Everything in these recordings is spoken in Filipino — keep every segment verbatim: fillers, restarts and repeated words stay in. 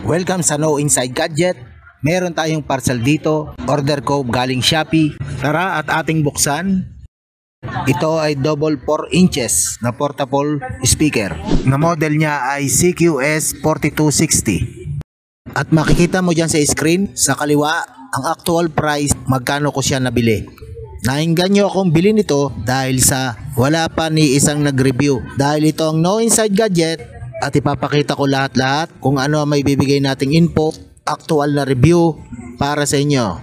Welcome sa No Inside Gadget. Meron tayong parcel dito. Order ko galing Shopee. Tara at ating buksan. Ito ay double four inches na portable speaker. Na model niya ay C Q S forty-two sixty. At makikita mo dyan sa screen, sa kaliwa, ang actual price, magkano ko siya nabili. Nainganyo akong bilhin ito dahil sa wala pa ni isang nag-review. Dahil ito ang No Inside Gadget at ipapakita ko lahat-lahat kung ano may bibigay nating info, actual na review para sa inyo.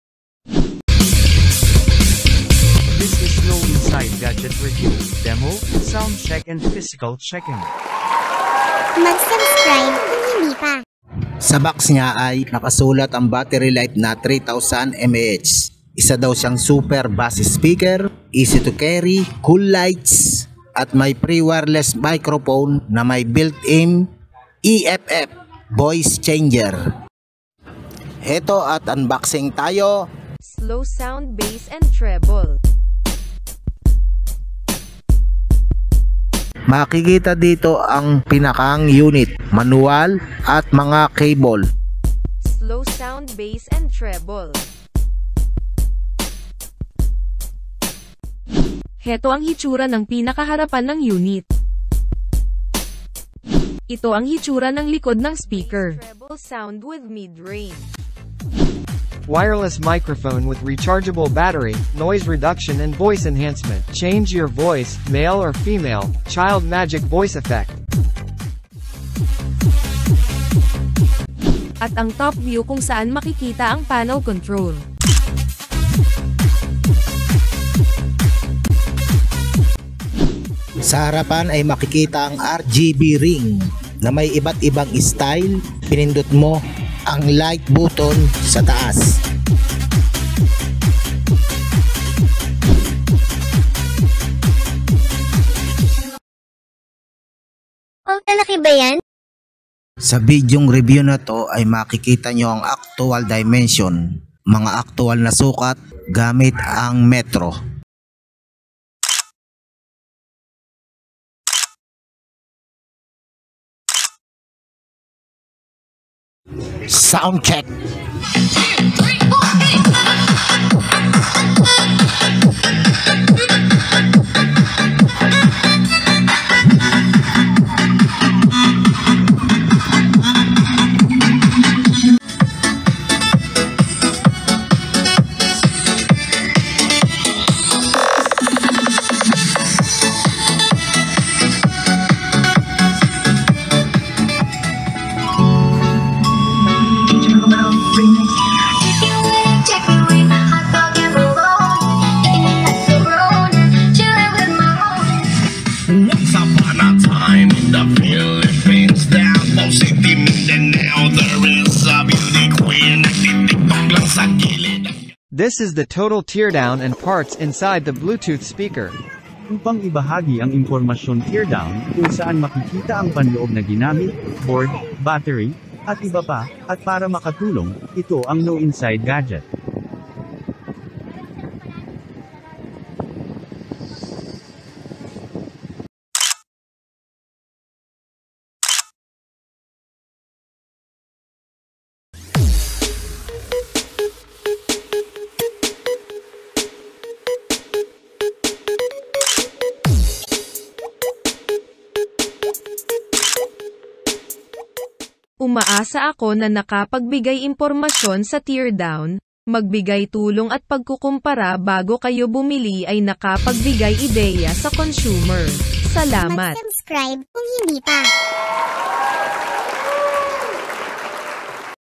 This is No Inside Gadget Review, Demo, Sound Check and Physical Checking. Mag-subscribe kung hindi pa. Sa box niya ay nakasulat ang battery life na three thousand milliamp hours. Isa daw siyang super bass speaker, easy to carry, cool lights, at may pre-wireless microphone na may built-in E F F voice changer. Heto at unboxing tayo. Slow sound, bass and treble. Makikita dito ang pinakang unit, manual at mga cable. Slow sound, bass and treble. Heto ang hitsura ng pinakaharapan ng unit. Ito ang hitsura ng likod ng speaker. Treble sound with mid-range. Wireless microphone with rechargeable battery, noise reduction and voice enhancement. Change your voice, male or female, child magic voice effect. At ang top view kung saan makikita ang panel control. Sa harapan ay makikita ang R G B ring na may iba't ibang style. Pinindot mo ang light button sa taas. Oh, talaki ba yan? Sa bidyong review na to ay makikita nyo ang actual dimension, mga actual na sukat gamit ang metro. Sound check. Once upon a time in the Philippines, down Mo City, Mindanao, there is a beauty queen na titiktok lang sa gilid. This is the total teardown and parts inside the Bluetooth speaker. Upang ibahagi ang impormasyon teardown kung saan makikita ang panloob na ginamit, board, battery, at iba pa, at para makatulong, ito ang No Inside Gadget. Umaasa ako na nakapagbigay impormasyon sa teardown, magbigay tulong at pagkukumpara bago kayo bumili ay nakapagbigay ideya sa consumer. Salamat! Mag-subscribe kung hindi pa.